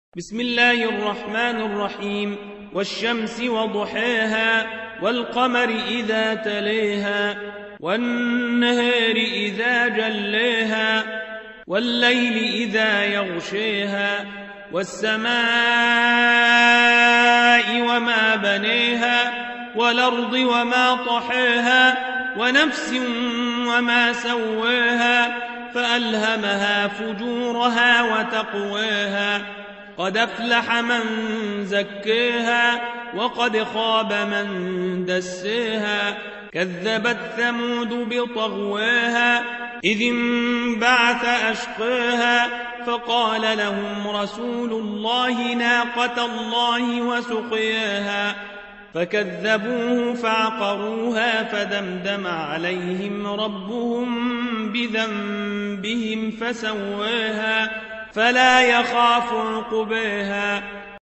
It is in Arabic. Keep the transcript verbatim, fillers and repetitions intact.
بسم الله الرحمن الرحيم. والشمس وضحاها والقمر إذا تليها والنهار إذا جليها والليل إذا يغشيها والسماء وما بنيها والأرض وما طحاها ونفس وما سواها فألهمها فجورها وتقواها قد أفلح من زكاها وقد خاب من دساها كذبت ثمود بطغواها إذ انبعث أشقاها فقال لهم رسول الله ناقة الله وسقياها فكذبوه فعقروها فدمدم عليهم ربهم بذنبهم فسواها فلا يخاف عقباها